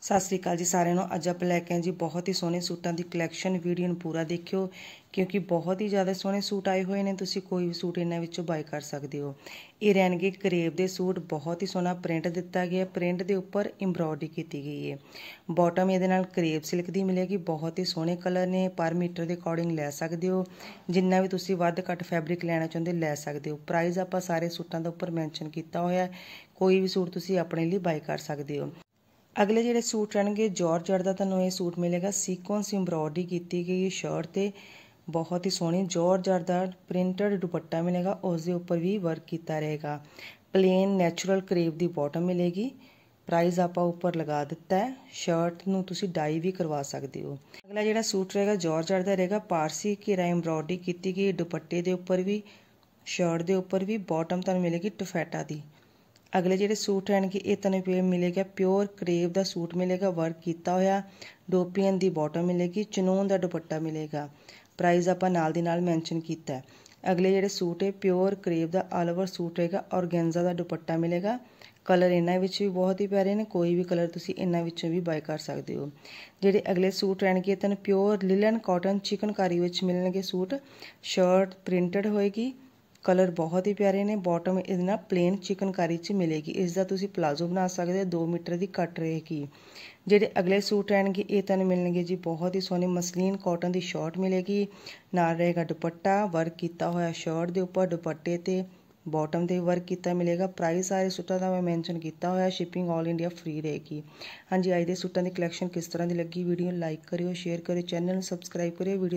ਸਤਿ ਸ਼੍ਰੀ ਅਕਾਲ ਜੀ ਸਾਰਿਆਂ ਨੂੰ। ਅੱਜ ਆਪਾਂ ਲੈ ਕੇ ਆਏ ਜੀ ਬਹੁਤ ਹੀ ਸੋਹਣੇ ਸੂਟਾਂ ਦੀ ਕਲੈਕਸ਼ਨ। ਵੀਡੀਓ ਨੂੰ ਪੂਰਾ ਦੇਖਿਓ ਕਿਉਂਕਿ ਬਹੁਤ ਹੀ ਜ਼ਿਆਦਾ ਸੋਹਣੇ ਸੂਟ ਆਏ ਹੋਏ ਨੇ। ਤੁਸੀਂ ਕੋਈ ਵੀ ਸੂਟ ਇਹਨਾਂ ਵਿੱਚੋਂ ਬਾਈ ਕਰ ਸਕਦੇ ਹੋ। ਇਹ ਰਹਿਣਗੇ ਕਰੇਬ ਦੇ ਸੂਟ। ਬਹੁਤ ਹੀ ਸੋਹਣਾ ਪ੍ਰਿੰਟ ਦਿੱਤਾ ਗਿਆ। ਪ੍ਰਿੰਟ ਦੇ ਉੱਪਰ ਐਮਬ੍ਰੋਇਡਰੀ ਕੀਤੀ ਗਈ ਹੈ। ਬਾਟਮ ਇਹਦੇ ਨਾਲ ਕਰੇਬ ਸਿਲਕ ਦੀ ਮਿਲੇਗੀ। ਬਹੁਤ ਹੀ ਸੋਹਣੇ ਕਲਰ ਨੇ। ਪਰ ਮੀਟਰ ਦੇ ਅਕੋਰਡਿੰਗ ਲੈ ਸਕਦੇ ਹੋ। ਜਿੰਨਾ ਵੀ ਤੁਸੀਂ ਵੱਧ ਘੱਟ ਫੈਬਰਿਕ ਲੈਣਾ ਚਾਹੁੰਦੇ ਲੈ ਸਕਦੇ ਹੋ। ਪ੍ਰਾਈਸ ਆਪਾਂ ਸਾਰੇ ਸੂਟਾਂ ਦੇ ਉੱਪਰ ਮੈਂਸ਼ਨ ਕੀਤਾ ਹੋਇਆ। ਕੋਈ ਵੀ ਸੂਟ ਤੁਸੀਂ ਆਪਣੇ ਲਈ ਬਾਈ ਕਰ ਸਕਦੇ ਹੋ। ਅਗਲੇ ਜਿਹੜੇ ਸੂਟ ਰਹਿਣਗੇ ਜਾਰਜਟ ਦਾ, ਤੁਹਾਨੂੰ ਇਹ ਸੂਟ ਮਿਲੇਗਾ ਸੀਕੁਐਂਸ ਐਮਬ੍ਰੋਇਡਰੀ ਕੀਤੀ ਗਈ ਸ਼ਰਟ ਤੇ। ਬਹੁਤ ਹੀ ਸੋਹਣੀ ਜਾਰਜਟ ਦਾ ਪ੍ਰਿੰਟਡ ਦੁਪੱਟਾ ਮਿਲੇਗਾ। ਉਸ ਦੇ ਉੱਪਰ ਵੀ ਵਰਕ ਕੀਤਾ ਰਹੇਗਾ। ਪਲੇਨ ਨੈਚੁਰਲ ਕਰੇਬ ਦੀ ਬਾਟਮ ਮਿਲੇਗੀ। ਪ੍ਰਾਈਸ ਆਪਾਂ ਉੱਪਰ ਲਗਾ ਦਿੱਤਾ ਹੈ। ਸ਼ਰਟ ਨੂੰ ਤੁਸੀਂ ਡਾਈ ਵੀ ਕਰਵਾ ਸਕਦੇ ਹੋ। ਅਗਲਾ ਜਿਹੜਾ ਸੂਟ ਰਹੇਗਾ ਜਾਰਜਟ ਦਾ ਰਹੇਗਾ। ਪਾਰਸੀ ਘੇਰਾ ਐਮਬ੍ਰੋਇਡਰੀ ਕੀਤੀ ਗਈ ਦੁਪੱਟੇ ਦੇ ਉੱਪਰ ਵੀ, ਸ਼ਰਟ ਦੇ ਉੱਪਰ ਵੀ। ਬਾਟਮ ਤੁਹਾਨੂੰ ਮਿਲੇਗੀ ਟਫੈਟਾ ਦੀ। ਅਗਲੇ ਜਿਹੜੇ ਸੂਟ ਰਹਿਣਗੇ ਇਹ ਤੁਹਾਨੂੰ ਮਿਲੇਗਾ ਪਿਓਰ ਕਰੇਬ ਦਾ ਸੂਟ ਮਿਲੇਗਾ। ਵਰਕ ਕੀਤਾ ਹੋਇਆ ਡੋਪੀਅਨ ਦੀ ਬਾਟਮ ਮਿਲੇਗੀ। ਚਨੂਨ ਦਾ ਦੁਪੱਟਾ ਮਿਲੇਗਾ। ਪ੍ਰਾਈਸ ਆਪਾਂ ਨਾਲ ਦੀ ਨਾਲ ਮੈਂਸ਼ਨ ਕੀਤਾ ਹੈ। ਅਗਲੇ ਜਿਹੜੇ ਸੂਟ ਹੈ ਪਿਓਰ ਕਰੇਬ ਦਾ ਆਲ ਓਵਰ ਸੂਟ ਰਹੇਗਾ। ਔਰਗੈਂਜ਼ਾ ਦਾ ਦੁਪੱਟਾ ਮਿਲੇਗਾ। ਕਲਰ ਇਹਨਾਂ ਵਿੱਚ ਵੀ ਬਹੁਤ ਹੀ ਪਿਆਰੇ ਨੇ। ਕੋਈ ਵੀ ਕਲਰ ਤੁਸੀਂ ਇਹਨਾਂ ਵਿੱਚੋਂ ਵੀ ਬਾਈ ਕਰ ਸਕਦੇ ਹੋ। ਜਿਹੜੇ ਅਗਲੇ ਸੂਟ ਰਹਿਣਗੇ ਤੁਹਾਨੂੰ ਪਿਓਰ ਲਿਲਨ ਕਾਟਨ ਚਿਕਨਕਾਰੀ ਵਿੱਚ ਮਿਲਣਗੇ ਸੂਟ। ਸ਼ਰਟ ਪ੍ਰਿੰਟਡ ਹੋਏਗੀ। ਕਲਰ ਬਹੁਤ ਹੀ ਪਿਆਰੇ ਨੇ। ਬਾਟਮ ਇਹਦੇ ਨਾਲ ਪਲੇਨ ਚਿਕਨਕਾਰੀ 'ਚ ਮਿਲੇਗੀ। ਇਸ ਦਾ ਤੁਸੀਂ ਪਲਾਜ਼ੋ ਬਣਾ ਸਕਦੇ ਹੋ। 2 ਮੀਟਰ ਦੀ ਕੱਟ ਰਹੇਗੀ। ਜਿਹੜੇ ਅਗਲੇ ਸੂਟ ਰਹਿਣਗੇ ਇਹ ਤੁਹਾਨੂੰ ਮਿਲਣਗੇ ਜੀ ਬਹੁਤ ਹੀ ਸੋਹਣੇ ਮਸਲੀਨ ਕਾਟਨ ਦੀ ਸ਼ਰਟ ਮਿਲੇਗੀ। ਨਾਲ ਰਹੇਗਾ ਦੁਪੱਟਾ ਵਰਕ ਕੀਤਾ ਹੋਇਆ ਸ਼ਰਟ ਦੇ ਉੱਪਰ, ਦੁਪੱਟੇ ਤੇ ਬਾਟਮ ਤੇ ਵਰਕ ਕੀਤਾ ਮਿਲੇਗਾ। ਪ੍ਰਾਈਸ ਸਾਰੇ ਸੂਟਾਂ ਦਾ ਮੈਂ ਮੈਂਸ਼ਨ ਕੀਤਾ ਹੋਇਆ। ਸ਼ਿਪਿੰਗ ਆਲ ਇੰਡੀਆ ਫ੍ਰੀ ਰਹੇਗੀ। ਹਾਂਜੀ, ਅੱਜ ਦੇ ਸੂਟਾਂ ਦੀ ਕਲੈਕਸ਼ਨ ਕਿਸ ਤਰ੍ਹਾਂ ਦੀ ਲੱਗੀ? ਵੀਡੀਓ ਲਾਈਕ ਕਰਿਓ, ਸ਼ੇਅਰ ਕਰਿਓ, ਚੈਨਲ ਨੂੰ ਸਬਸਕ੍ਰਾਈਬ ਕਰਿਓ। ਵੀਡੀਓ